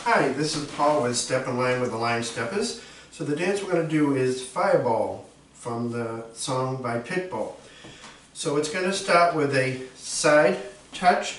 Hi, this is Paul with Step in Line with the Line Steppers. So the dance we're going to do is Fireball from the song by Pitbull. So it's going to start with a side touch,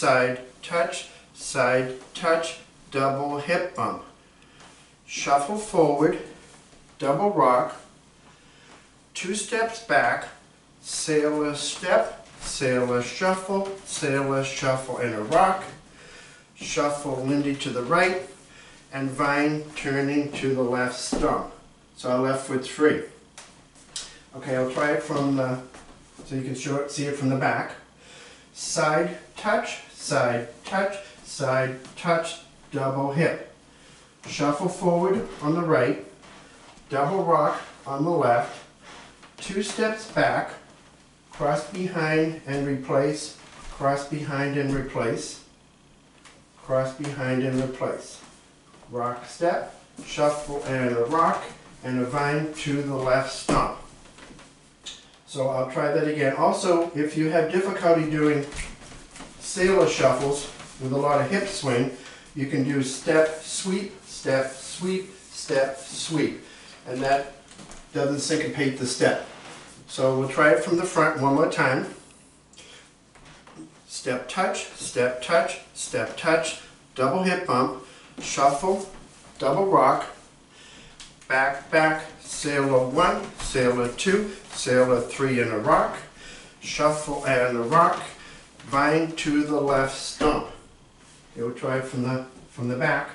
double hip bump. Shuffle forward, double rock, 2 steps back, sailor step, sailor shuffle, and a rock. Shuffle Lindy to the right, and Vine turning to the left stump. So I left with 3. Okay, I'll try it from the, so you can see it from the back. Side touch, double hip. Shuffle forward on the right, double rock on the left, 2 steps back, cross behind and replace, cross behind and replace, cross behind and replace. Rock step, shuffle and a rock, and a vine to the left stump. So I'll try that again. Also, if you have difficulty doing sailor shuffles with a lot of hip swing, you can do step, sweep, step, sweep, step, sweep. And that doesn't syncopate the step. So we'll try it from the front one more time. Step touch, double hip bump, shuffle, double rock, back, sailor 1, sailor 2, sailor 3 and a rock, shuffle and a rock, vine to the left stump. Okay, we'll try it from the back.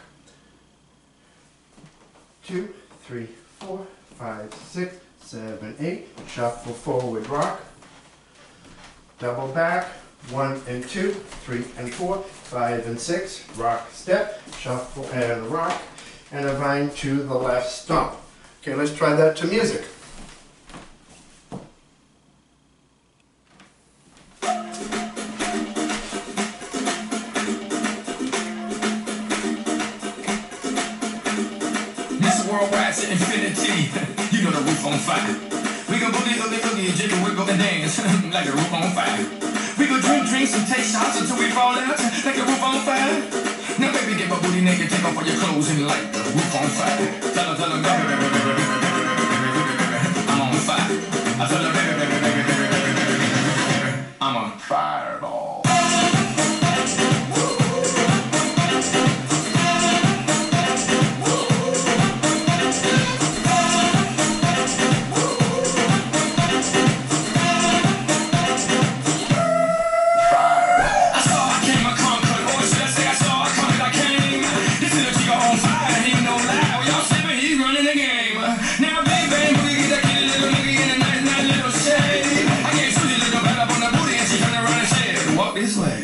2, 3, 4, 5, 6, 7, 8, shuffle forward rock, double back, 1 and 2, 3 and 4, 5 and 6, rock step, shuffle and rock, and a vine to the left stump. Okay, let's try that to music. This worldwide to infinity, you know the roof on fire. We gon' boogie, jiggle, wiggle, and dance like the roof on fire. We gon' drink drinks and take shots until we fall out like the roof on fire. Now baby, get my booty naked, take off all your clothes and light the roof on fire. Tell her, I'm on fire. I tell her, I'm on fireball. This way.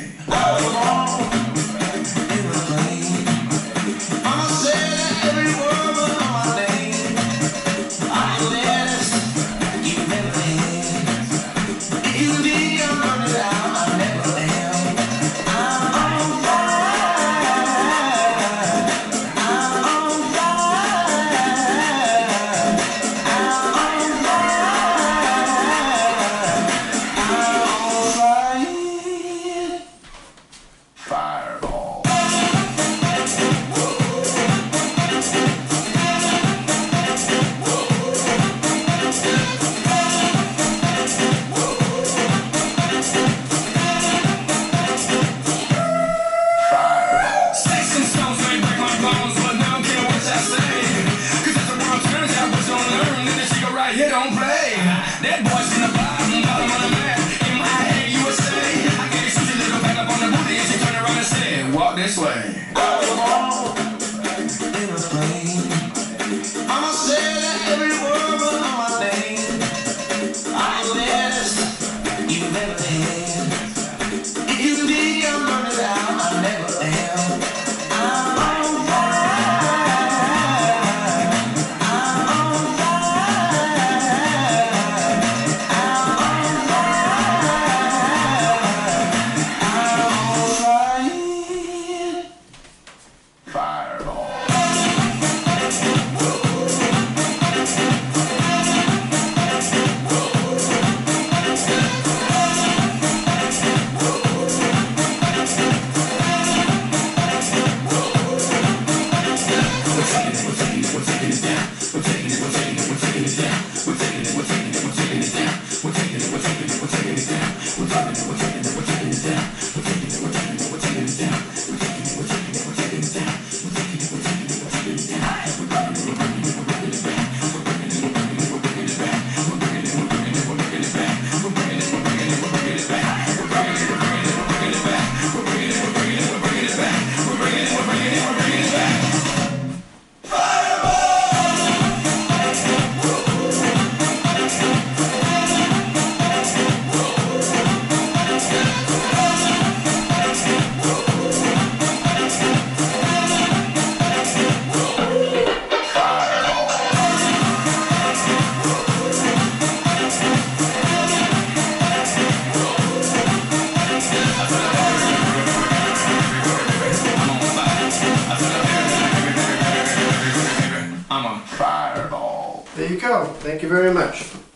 Hit on play. That boy's in the bottom of the map. MIA USA. I gave Susie a little back up on the booty and she turned around and said, walk this way. In a plane. I'ma say that every word of my name. I'm the best you've ever had. If you think I'm running out, I never am. I'm on fire. Fire. fireball. There you go. Thank you very much.